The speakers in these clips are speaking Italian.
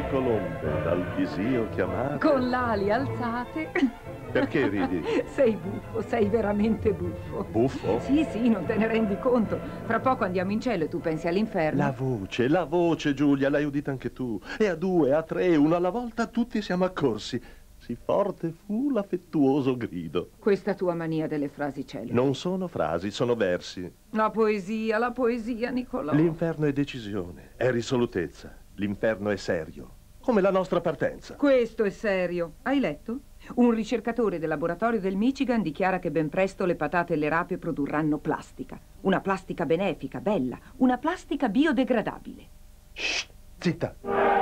colombe dal visio chiamate. Con l'ali alzate. Perché ridi? Sei buffo, sei veramente buffo. Buffo? Sì, sì, non te ne rendi conto. Fra poco andiamo in cielo e tu pensi all'inferno. La voce, Giulia, l'hai udita anche tu. E a due, a tre, uno alla volta, tutti siamo accorsi. Sì forte fu l'affettuoso grido. Questa tua mania delle frasi celebri. Non sono frasi, sono versi. La poesia, Nicolò. L'inferno è decisione, è risolutezza. L'inferno è serio, come la nostra partenza. Questo è serio. Hai letto? Un ricercatore del laboratorio del Michigan dichiara che ben presto le patate e le rape produrranno plastica. Una plastica benefica, bella. Una plastica biodegradabile. Shh, zitta.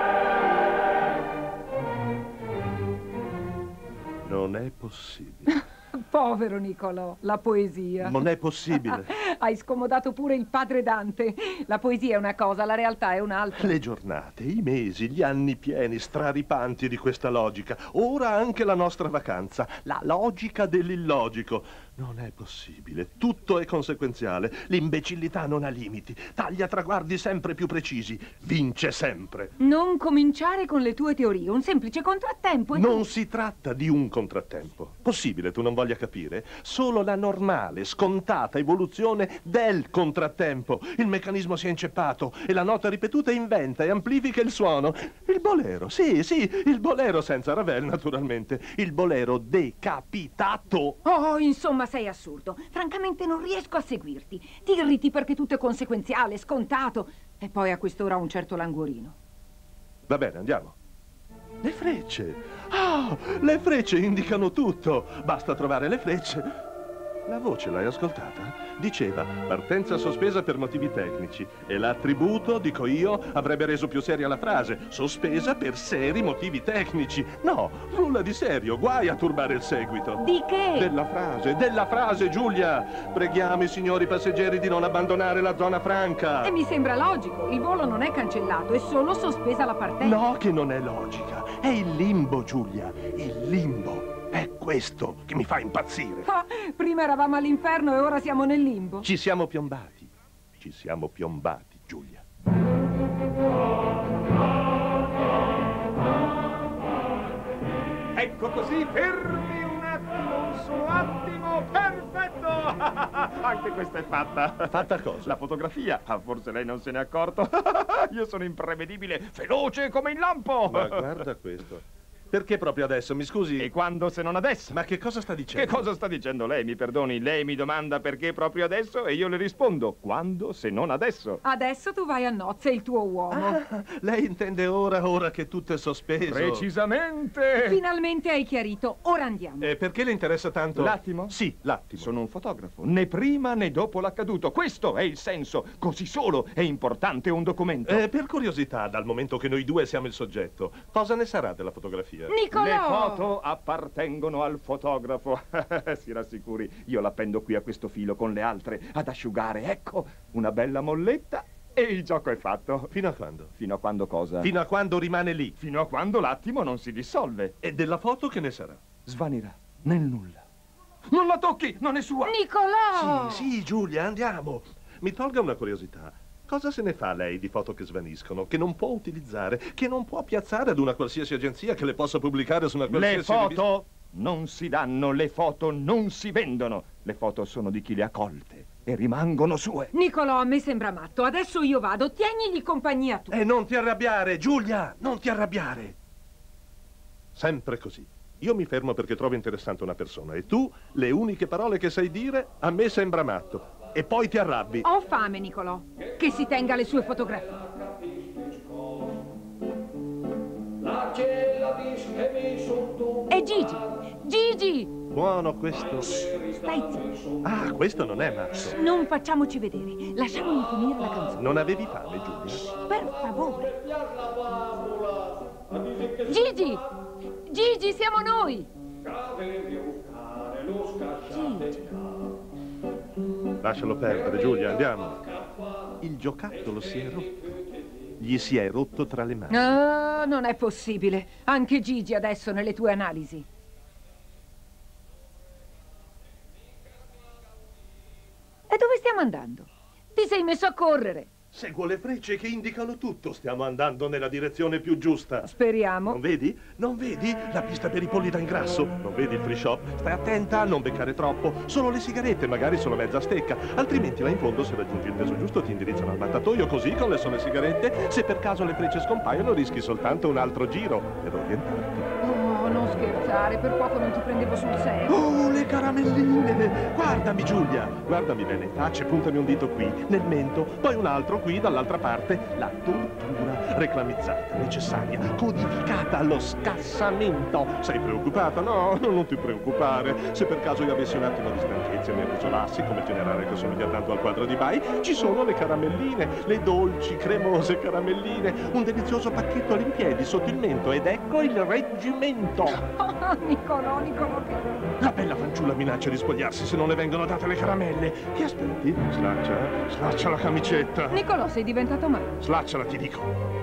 Non è possibile. Povero Nicolò, la poesia. Non è possibile. Hai scomodato pure il padre Dante. La poesia è una cosa, la realtà è un'altra. Le giornate, i mesi, gli anni pieni, straripanti di questa logica. Ora anche la nostra vacanza. La logica dell'illogico. Non è possibile. Tutto è conseguenziale. L'imbecillità non ha limiti. Taglia traguardi sempre più precisi. Vince sempre. Non cominciare con le tue teorie. Un semplice contrattempo e Non si tratta di un contrattempo. Possibile tu non voglia capire? Solo la normale, scontata evoluzione del contrattempo. Il meccanismo si è inceppato e la nota ripetuta inventa e amplifica il suono. Il bolero, sì, il bolero senza Ravel, naturalmente. Il bolero decapitato. Oh, insomma, sei assurdo. Francamente non riesco a seguirti. Ti irriti perché tutto è conseguenziale, scontato. E poi a quest'ora un certo languorino. Va bene, andiamo. Le frecce. Ah, le frecce indicano tutto. Basta trovare le frecce. La voce l'hai ascoltata? Diceva partenza sospesa per motivi tecnici e l'attributo, dico io, avrebbe reso più seria la frase. Sospesa per seri motivi tecnici. No, nulla di serio, guai a turbare il seguito. Di che? Della frase, Giulia. Preghiamo i signori passeggeri di non abbandonare la zona franca. E mi sembra logico. Il volo non è cancellato, è solo sospesa la partenza. No, che non è logica. È il limbo, Giulia. Il limbo. È questo che mi fa impazzire. Ah, prima eravamo all'inferno e ora siamo nel limbo. Ci siamo piombati. Ci siamo piombati, Giulia. Ecco così, fermi un attimo, un solo attimo, perfetto! Anche questa è fatta. Fatta cosa? La fotografia. Ah, forse lei non se n'è accorto. Io sono imprevedibile, veloce come il lampo. Ma guarda questo. Perché proprio adesso, mi scusi? E quando se non adesso? Ma che cosa sta dicendo? Che cosa sta dicendo lei? Mi perdoni, lei mi domanda perché proprio adesso e io le rispondo quando se non adesso? Adesso tu vai a nozze, il tuo uomo. Ah, lei intende ora che tutto è sospeso? Precisamente! Finalmente hai chiarito, ora andiamo. Perché le interessa tanto? L'attimo? Sì, l'attimo. Sono un fotografo, né prima né dopo l'accaduto. Questo è il senso. Così solo è importante un documento. Per curiosità, dal momento che noi due siamo il soggetto, cosa ne sarà della fotografia? Nicolò! Le foto appartengono al fotografo. Si rassicuri, io l'appendo qui a questo filo con le altre ad asciugare. Ecco, una bella molletta e il gioco è fatto. Fino a quando? Fino a quando cosa? Fino a quando rimane lì. Fino a quando l'attimo non si dissolve. E della foto che ne sarà? Svanirà nel nulla. Non la tocchi, non è sua. Nicolò! Sì, Giulia, andiamo. Mi tolga una curiosità. Cosa se ne fa lei di foto che svaniscono, che non può utilizzare, che non può piazzare ad una qualsiasi agenzia che le possa pubblicare su una qualsiasi Le foto non si danno, le foto non si vendono. Le foto sono di chi le ha colte e rimangono sue. Nicolò, a me sembra matto. Adesso io vado, tienigli compagnia tu. E non ti arrabbiare, Giulia, non ti arrabbiare. Sempre così. Io mi fermo perché trovo interessante una persona e tu, le uniche parole che sai dire, a me sembra matto. E poi ti arrabbi. Ho fame, Nicolò. Che si tenga le sue fotografie. E Gigi! Gigi! Buono questo. Stai zitto. Ah, questo non è matto. Non facciamoci vedere. Lasciamogli finire la canzone. Non avevi fame, Giulia? Per favore. Gigi! Gigi, siamo noi! Gigi. Lascialo perdere, Giulia, andiamo. Il giocattolo si è rotto. Gli si è rotto tra le mani. Ah, non è possibile. Anche Gigi adesso nelle tue analisi. E dove stiamo andando? Ti sei messo a correre. Seguo le frecce che indicano tutto. Stiamo andando nella direzione più giusta. Speriamo. Non vedi? Non vedi? La pista per i polli da ingrasso. Non vedi il free shop? Stai attenta a non beccare troppo. Solo le sigarette, magari solo mezza stecca. Altrimenti là in fondo, se raggiungi il peso giusto, ti indirizzano al mattatoio. Così, con le sole sigarette, se per caso le frecce scompaiono, rischi soltanto un altro giro per orientarti. Oh, non scherzare, per poco non ti prendevo sul serio. Oh, le caramelline! Guardami, Giulia! Guardami bene in faccia, puntami un dito qui, nel mento, poi un altro qui, dall'altra parte. La tortura reclamizzata, necessaria, codificata allo scassamento. Sei preoccupata? No, non ti preoccupare. Se per caso io avessi un attimo di stanchezza e mi abbraciolassi, come il generale che somiglia tanto al quadro di Bai, ci sono le caramelline, le dolci, cremose caramelline, un delizioso pacchetto all'impiedi sotto il mento, ed ecco il reggimento. Oh, Nicolò, che... La bella fanciulla minaccia di spogliarsi se non le vengono date le caramelle. Che aspetti? Slaccia la camicetta. Nicolò, sei diventato matto. Slacciala, ti dico.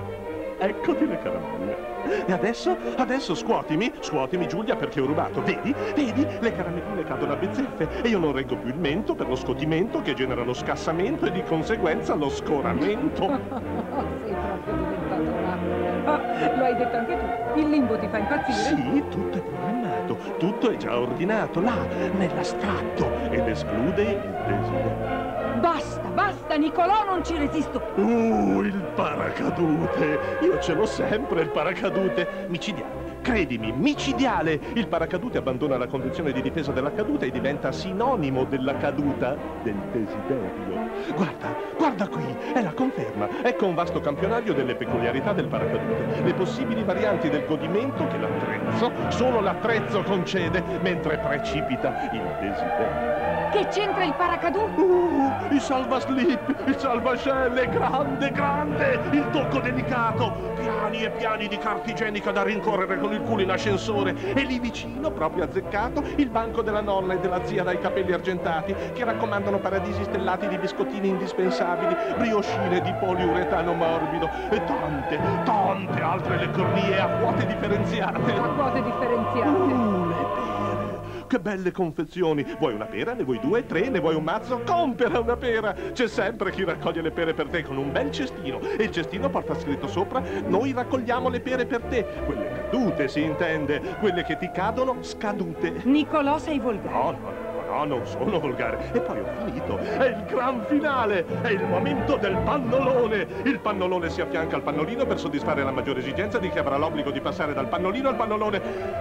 Eccoti le caramelle. E adesso scuotimi, Giulia, perché ho rubato. Vedi, le caramelline cadono a bizzeffe e io non reggo più il mento per lo scotimento che genera lo scassamento e di conseguenza lo scoramento. Sei proprio diventato matto. Lo hai detto anche tu. Il limbo ti fa impazzire? Sì, tutto è programmato, tutto è già ordinato, là, nell'astratto, ed esclude il desiderio. Basta, Nicolò, non ci resisto più. Il paracadute! Io ce l'ho sempre il paracadute! Micidiale! Credimi, micidiale! Il paracadute abbandona la condizione di difesa della caduta e diventa sinonimo della caduta del desiderio. Guarda qui, è la conferma. Ecco un vasto campionario delle peculiarità del paracadute, le possibili varianti del godimento che solo l'attrezzo concede mentre precipita il desiderio. Che c'entra il paracadute? Il salvaslip, il salvascelle, grande, il tocco delicato, piani e piani di carta igienica da rincorrere con il culo in ascensore, e lì vicino, proprio azzeccato, il banco della nonna e della zia dai capelli argentati che raccomandano paradisi stellati di biscottini indispensabili, briochine di poliuretano morbido e tante altre leccornie a quote differenziate. A quote differenziate. Le pere! Che belle confezioni! Vuoi una pera? Ne vuoi 2, 3? Ne vuoi un mazzo? Compera una pera! C'è sempre chi raccoglie le pere per te con un bel cestino, e il cestino porta scritto sopra: noi raccogliamo le pere per te. Quelle cadute, si intende, quelle che ti cadono scadute. Nicolò, sei volgare. No, non sono volgare. E poi ho finito. È il gran finale. È il momento del pannolone. Il pannolone si affianca al pannolino per soddisfare la maggiore esigenza di chi avrà l'obbligo di passare dal pannolino al pannolone.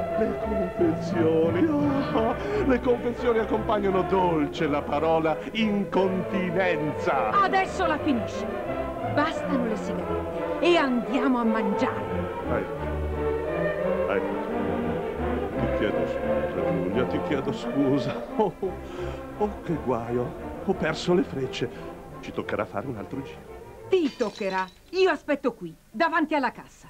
Le confezioni accompagnano dolce la parola incontinenza. Adesso la finisci. Bastano le sigarette e andiamo a mangiare. Ecco. Ti chiedo scusa, Giulia, ti chiedo scusa. Oh, che guaio. Ho perso le frecce. Ci toccherà fare un altro giro. Ti toccherà. Io aspetto qui, davanti alla cassa.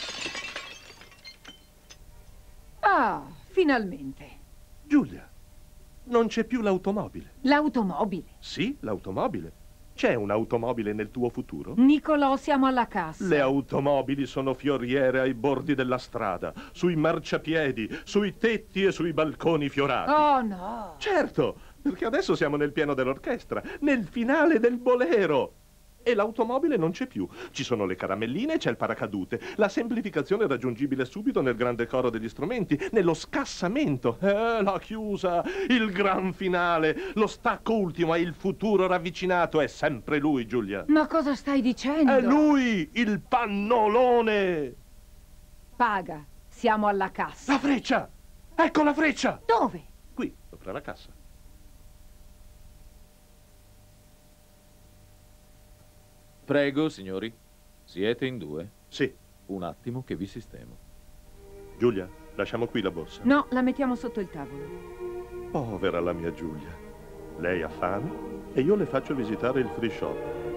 Ah, finalmente. Giulia, non c'è più l'automobile. L'automobile? Sì, l'automobile. C'è un'automobile nel tuo futuro? Nicolò, siamo alla cassa. Le automobili sono fioriere ai bordi della strada, sui marciapiedi, sui tetti e sui balconi fiorati. Oh, no! Certo, perché adesso siamo nel pieno dell'orchestra, nel finale del bolero. E l'automobile non c'è più. Ci sono le caramelline e c'è il paracadute. La semplificazione è raggiungibile subito nel grande coro degli strumenti, nello scassamento. La chiusa, il gran finale, lo stacco ultimo e il futuro ravvicinato. È sempre lui, Giulia. Ma cosa stai dicendo? È lui, il pannolone. Paga, siamo alla cassa. La freccia! Ecco la freccia! Dove? Qui, sopra la cassa. Prego, signori. Siete in 2? Sì. Un attimo che vi sistemo. Giulia, lasciamo qui la borsa. No, la mettiamo sotto il tavolo. Povera la mia Giulia. Lei ha fame e io le faccio visitare il free shop.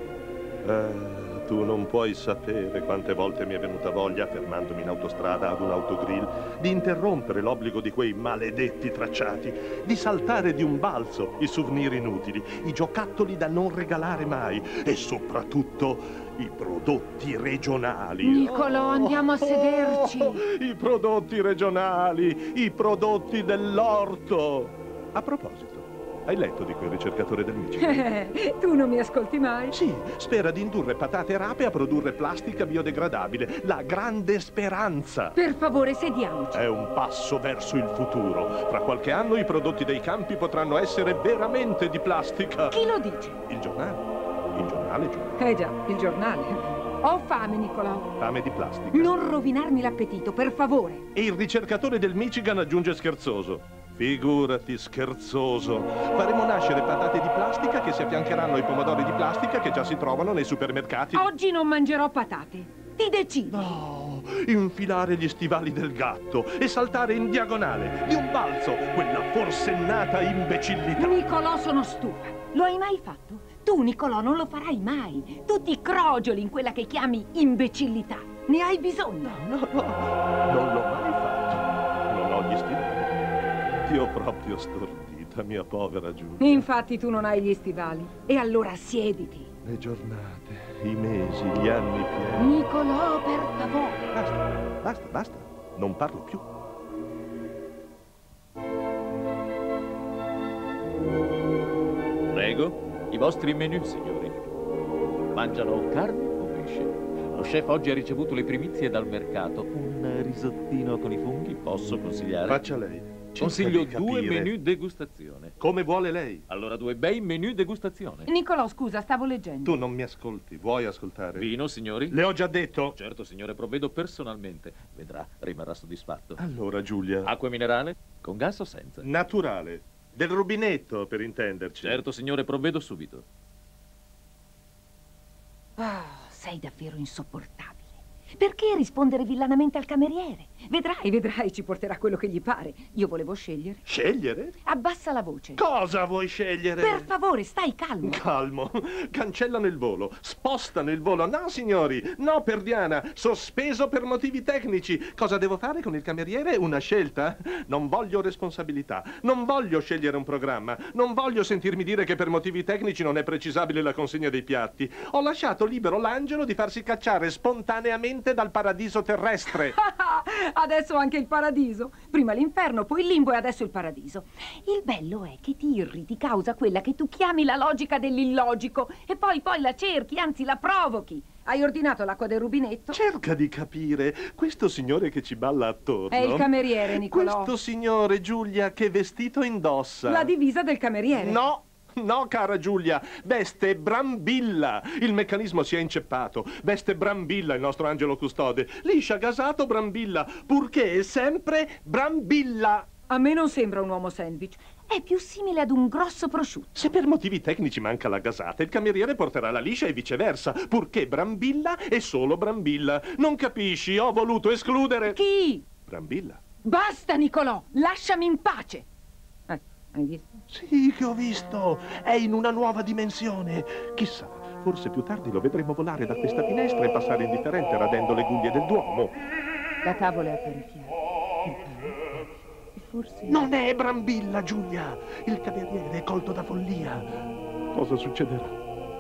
Tu non puoi sapere quante volte mi è venuta voglia, fermandomi in autostrada ad un autogrill, di interrompere l'obbligo di quei maledetti tracciati, di saltare di un balzo i souvenir inutili, i giocattoli da non regalare mai e soprattutto i prodotti regionali. Nicolò, andiamo a sederci. I prodotti regionali, i prodotti dell'orto. A proposito, Hai letto di quel ricercatore del Michigan? Tu non mi ascolti mai? Sì, spera di indurre patate rape a produrre plastica biodegradabile. La grande speranza. Per favore, sediamoci. È un passo verso il futuro. Fra qualche anno i prodotti dei campi potranno essere veramente di plastica. Chi lo dice? Il giornale. Il giornale, Giulia. Già, il giornale. Ho fame, Nicolò. Fame di plastica. Non rovinarmi l'appetito, per favore. E il ricercatore del Michigan aggiunge scherzoso. Figurati, scherzoso. Faremo nascere patate di plastica che si affiancheranno ai pomodori di plastica che già si trovano nei supermercati. Oggi non mangerò patate. Ti decidi. No, infilare gli stivali del gatto e saltare in diagonale, di un balzo, quella forsennata imbecillità. Nicolò, sono stufa. Lo hai mai fatto? Tu, Nicolò, non lo farai mai. Tu ti crogioli in quella che chiami imbecillità. Ne hai bisogno. No, non l'ho mai fatto. Non ho gli stivali. Ti ho proprio stordita, mia povera Giulia. Infatti tu non hai gli stivali. E allora siediti. Le giornate, i mesi, gli anni pieni. Nicolò, per favore. Basta. Non parlo più. Prego, i vostri menù, signori. Mangiano carne o pesce? Lo chef oggi ha ricevuto le primizie dal mercato. Un risottino con i funghi, posso consigliare? Faccia lei. Consiglio Cerca di 2 capire. menù degustazione. Come vuole lei. Allora 2 bei menù degustazione. Nicolò, scusa, stavo leggendo. Tu non mi ascolti, vuoi ascoltare? Vino, signori? Le ho già detto. Certo, signore, provvedo personalmente. Vedrà, rimarrà soddisfatto. Allora, Giulia. Acqua minerale? Con gas o senza? Naturale. Del rubinetto, per intenderci. Certo, signore, provvedo subito. Sei davvero insopportabile. Perché rispondere villanamente al cameriere? Vedrai, ci porterà quello che gli pare. Io volevo scegliere. Scegliere? Abbassa la voce. Cosa vuoi scegliere? Per favore, stai calmo. Calmo. Cancellano il volo. Spostano il volo. No, signori. No, per Diana. Sospeso per motivi tecnici. Cosa devo fare con il cameriere? Una scelta? Non voglio responsabilità. Non voglio scegliere un programma. Non voglio sentirmi dire che per motivi tecnici non è precisabile la consegna dei piatti. Ho lasciato libero l'angelo di farsi cacciare spontaneamente dal paradiso terrestre. Adesso anche il paradiso. Prima l'inferno, poi il limbo e adesso il paradiso. Il bello è che ti irriti causa quella che tu chiami la logica dell'illogico e poi la cerchi, anzi la provochi. Hai ordinato l'acqua del rubinetto? Cerca di capire. Questo signore che ci balla attorno È il cameriere, Nicolò. Questo signore, Giulia, che vestito indossa? La divisa del cameriere. No, cara Giulia, veste Brambilla. Il meccanismo si è inceppato. Veste Brambilla il nostro angelo custode. Liscia, gasato, Brambilla, purché è sempre Brambilla. A me non sembra un uomo sandwich. È più simile ad un grosso prosciutto. Se per motivi tecnici manca la gasata, il cameriere porterà la liscia e viceversa, purché Brambilla è solo Brambilla. Non capisci? Ho voluto escludere... Chi? Brambilla. Basta, Nicolò, lasciami in pace. Hai visto? Sì, che ho visto. È in una nuova dimensione. Chissà, forse più tardi lo vedremo volare da questa finestra e passare indifferente radendo le guglie del Duomo. La tavola è apparecchiata. Il pane. E forse... Non è Brambilla, Giulia. Il cameriere è colto da follia. Cosa succederà?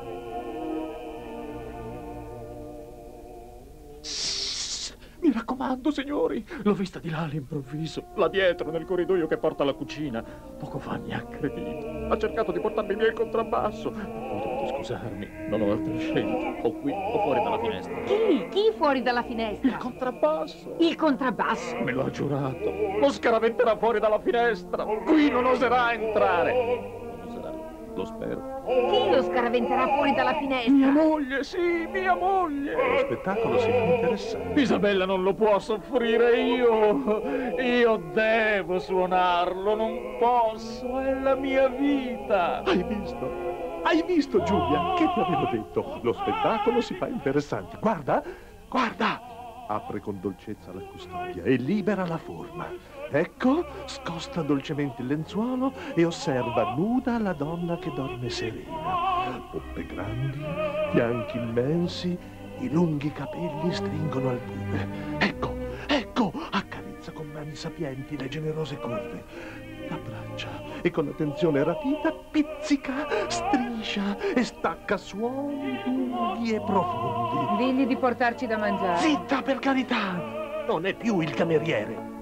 Mi raccomando, signori, l'ho vista di là all'improvviso, là dietro, nel corridoio che porta alla cucina. Poco fa mi ha aggredito. Ha cercato di portarmi via il contrabbasso. Ho dovuto scusarmi, non ho altra scelta. O qui o fuori dalla finestra. Chi fuori dalla finestra? Il contrabbasso. Il contrabbasso? Me l'ha giurato. Lo scaraventerà fuori dalla finestra. Qui non oserà entrare. Non sarà, lo spero. Chi lo scaraventerà fuori dalla finestra? Mia moglie, sì, mia moglie. Lo spettacolo si fa interessante. Isabella non lo può soffrire, io devo suonarlo, non posso, è la mia vita. Hai visto? Hai visto, Giulia? Che ti avevo detto? Lo spettacolo si fa interessante. Guarda, guarda! Apre con dolcezza la custodia e libera la forma. Ecco, scosta dolcemente il lenzuolo e osserva nuda la donna che dorme serena. Poppe grandi, fianchi immensi, i lunghi capelli stringono al pube. Ecco, accarezza con mani sapienti le generose curve. L'abbraccia e con attenzione rapita pizzica, striscia e stacca suoni lunghi e profondi. Digli di portarci da mangiare. Zitta, per carità! Non è più il cameriere.